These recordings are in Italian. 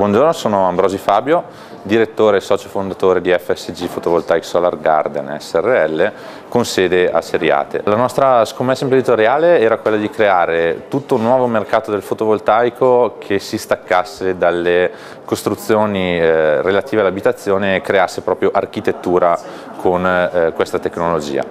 Buongiorno, sono Ambrosi Fabio, direttore e socio fondatore di FSG Photovoltaic Solar Garden SRL con sede a Seriate. La nostra scommessa imprenditoriale era quella di creare tutto un nuovo mercato del fotovoltaico che si staccasse dalle costruzioni relative all'abitazione e creasse proprio architettura con questa tecnologia.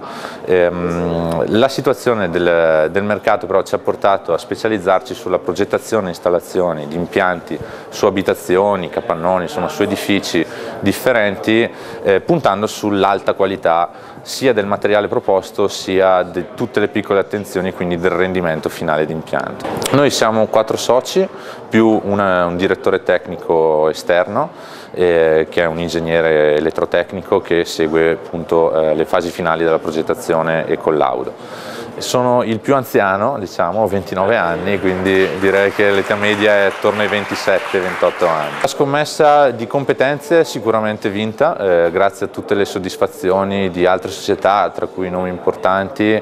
La situazione del mercato però ci ha portato a specializzarci sulla progettazione e installazione di impianti su abitazioni, capannoni, insomma su edifici differenti, puntando sull'alta qualità sia del materiale proposto sia di tutte le piccole attenzioni, quindi del rendimento finale di impianto. Noi siamo 4 soci più un direttore tecnico esterno che è un ingegnere elettrotecnico che segue appunto le fasi finali della progettazione e collaudo. Sono il più anziano, diciamo, ho 29 anni, quindi direi che l'età media è attorno ai 27-28 anni. La scommessa di competenze è sicuramente vinta, grazie a tutte le soddisfazioni di altre società, tra cui nomi importanti,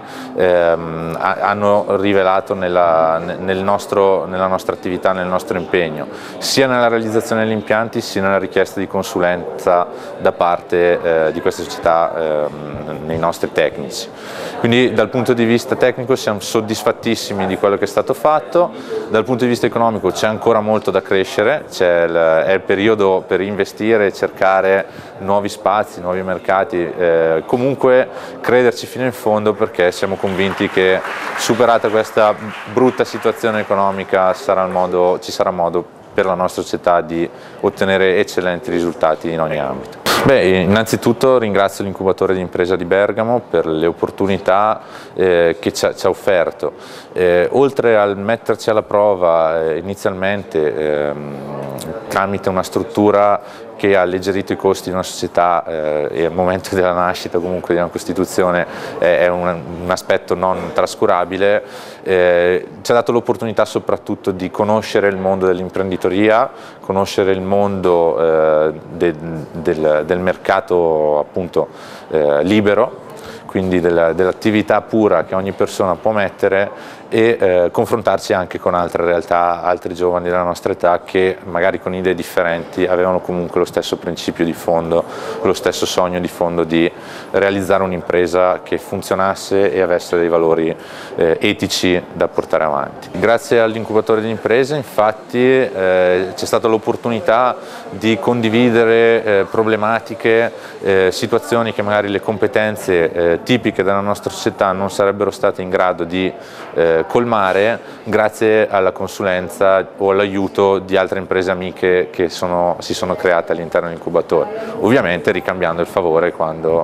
hanno rivelato nella nostra attività, nel nostro impegno, sia nella realizzazione degli impianti, sia nella richiesta di consulenza da parte di queste società nei nostri tecnici. Quindi dal punto di vista tecnico siamo soddisfattissimi di quello che è stato fatto, dal punto di vista economico c'è ancora molto da crescere, è il periodo per investire e cercare nuovi spazi, nuovi mercati, comunque crederci fino in fondo perché siamo convinti che superata questa brutta situazione economica ci sarà modo per la nostra società di ottenere eccellenti risultati in ogni ambito. Innanzitutto ringrazio l'incubatore di impresa di Bergamo per le opportunità che ci ha offerto. Oltre al metterci alla prova inizialmente tramite una struttura che ha alleggerito i costi di una società e al momento della nascita comunque di una costituzione è un aspetto non trascurabile, ci ha dato l'opportunità soprattutto di conoscere il mondo dell'imprenditoria, conoscere il mondo del mercato appunto libero, quindi dell'attività pura che ogni persona può mettere e confrontarsi anche con altre realtà, altri giovani della nostra età che magari con idee differenti avevano comunque lo stesso principio di fondo, lo stesso sogno di fondo di realizzare un'impresa che funzionasse e avesse dei valori etici da portare avanti. Grazie all'incubatore di imprese infatti c'è stata l'opportunità di condividere problematiche, situazioni che magari le competenze tipiche della nostra società non sarebbero state in grado di colmare grazie alla consulenza o all'aiuto di altre imprese amiche che si sono create all'interno dell'incubatore, ovviamente ricambiando il favore quando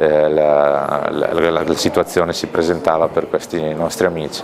la situazione si presentava per questi nostri amici.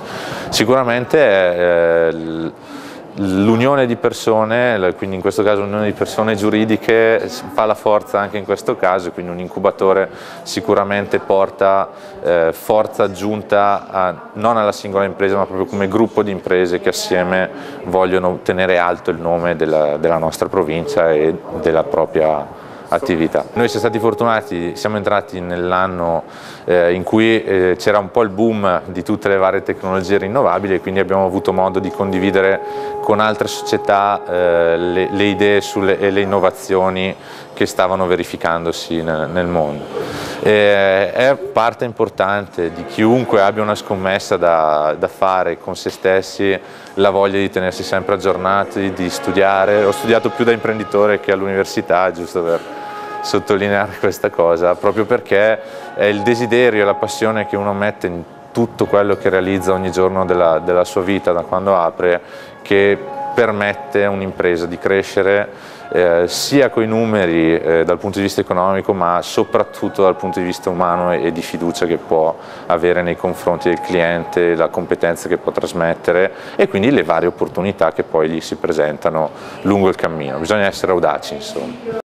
Sicuramente l'unione di persone, quindi in questo caso l'unione di persone giuridiche, fa la forza anche in questo caso, quindi un incubatore sicuramente porta forza aggiunta non alla singola impresa ma proprio come gruppo di imprese che assieme vogliono tenere alto il nome della nostra provincia e della propria attività. Noi siamo stati fortunati, siamo entrati nell'anno in cui c'era un po' il boom di tutte le varie tecnologie rinnovabili e quindi abbiamo avuto modo di condividere con altre società le idee e le innovazioni che stavano verificandosi nel mondo. È parte importante di chiunque abbia una scommessa da fare con se stessi la voglia di tenersi sempre aggiornati, di studiare. Ho studiato più da imprenditore che all'università, giusto per sottolineare questa cosa, proprio perché è il desiderio e la passione che uno mette in tutto quello che realizza ogni giorno della sua vita, da quando apre, che permette a un'impresa di crescere sia coi numeri dal punto di vista economico ma soprattutto dal punto di vista umano e di fiducia che può avere nei confronti del cliente, la competenza che può trasmettere e quindi le varie opportunità che poi gli si presentano lungo il cammino. Bisogna essere audaci, insomma.